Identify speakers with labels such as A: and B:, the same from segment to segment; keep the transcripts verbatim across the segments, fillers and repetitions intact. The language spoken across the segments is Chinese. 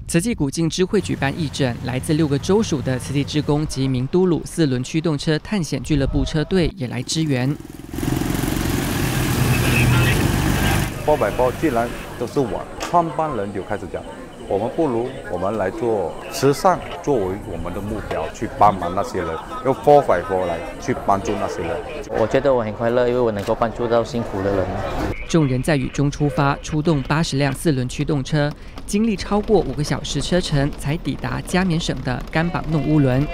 A: 慈济古晋知会举办义诊，来自六个州属的慈济志工及名都鲁四轮驱动车探险俱乐部车队也来支援。
B: 波百波既然都是我创办人就开始讲，我们不如我们来做慈善作为我们的目标，去帮忙那些人，用 four by four 来去帮助那些人。
C: 我觉得我很快乐，因为我能够帮助到辛苦的人。
A: 众人在雨中出发，出动八十辆四轮驱动车，经历超过五个小时车程，才抵达嘉缅省的甘榜弄乌伦。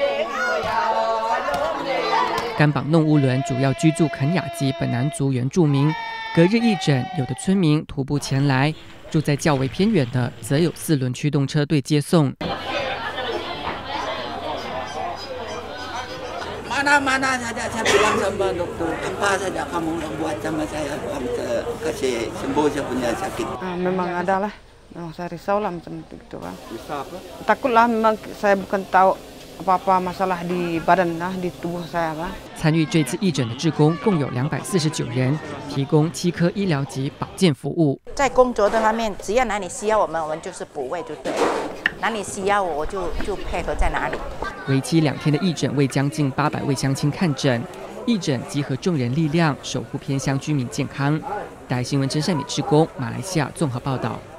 A: 甘榜弄乌伦主要居住肯雅及本南族原住民，隔日义诊，有的村民徒步前来，住在较为偏远的，则有四轮驱动车队接送。
D: Mana mana saja saya bilang sama dokter, apa saja kamu buat sama saya, kasih sembuh saya punya sakit.
E: Ah, memang ada lah, memang saya risau lah macam itu kan. Takutlah memang saya bukan tahu apa-apa masalah di badan lah, di tubuh saya kan.
A: 参与这次义诊的志工共有两百四十九人，提供七科医疗及保健服务。
F: 在工作的方面，只要哪里需要我们，我们就是补位就对了。哪里需要我，我就就配合在哪里。
A: 为期两天的义诊为将近八百位乡亲看诊，义诊集合众人力量，守护偏乡居民健康。台新闻真善美志工，马来西亚综合报道。